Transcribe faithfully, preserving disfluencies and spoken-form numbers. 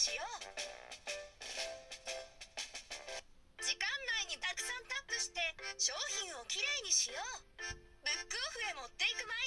しよう。時間内にたくさんタップして商品をきれいにしよう。ブックオフへ持っていく前